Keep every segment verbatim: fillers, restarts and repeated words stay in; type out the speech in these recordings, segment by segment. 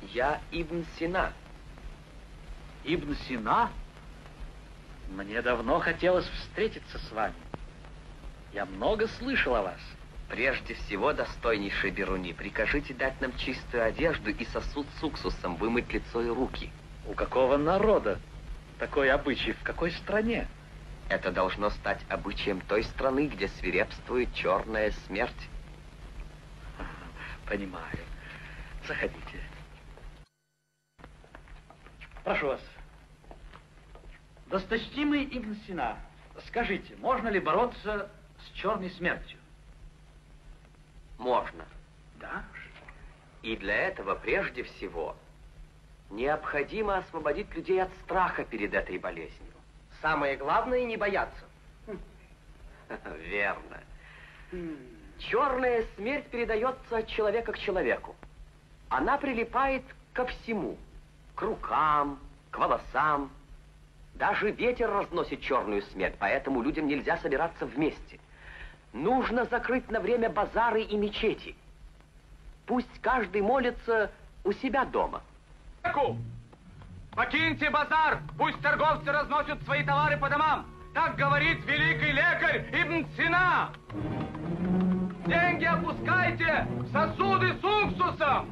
Я Ибн Сина. Ибн Сина? Мне давно хотелось встретиться с вами. Я много слышал о вас. Прежде всего, достойнейший Беруни, прикажите дать нам чистую одежду и сосуд с уксусом, вымыть лицо и руки. У какого народа такой обычай? В какой стране? Это должно стать обычаем той страны, где свирепствует черная смерть. Понимаю. Заходите. Прошу вас. Досточтимый Ибн Сина, скажите, можно ли бороться с черной смертью? Можно. Да? И для этого, прежде всего, необходимо освободить людей от страха перед этой болезнью. Самое главное — не бояться. Верно. Черная смерть передается от человека к человеку. Она прилипает ко всему. К рукам, к волосам. Даже ветер разносит черную смерть, поэтому людям нельзя собираться вместе. Нужно закрыть на время базары и мечети. Пусть каждый молится у себя дома. Покиньте базар, пусть торговцы разносят свои товары по домам. Так говорит великий лекарь Ибн Сина. Деньги опускайте в сосуды с уксусом.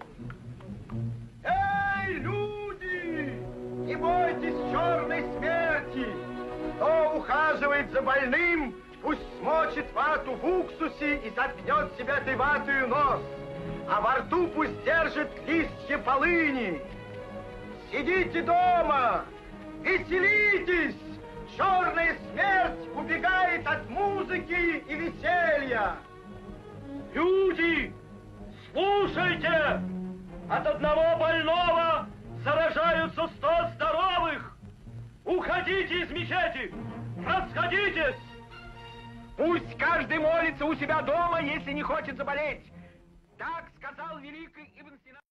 Эй, люди! Не бойтесь черной смерти! Кто ухаживает за больным, пусть смочит вату в уксусе и заткнет себя этой ватою нос, а во рту пусть держит листья полыни. Сидите дома, веселитесь! Черная смерть убегает от музыки и веселья. Люди, слушайте! От одного больного заражаются сто здоровых! Уходите из мечети! Расходитесь! Пусть каждый молится у себя дома, если не хочет заболеть. Так сказал великий Ибн Сина.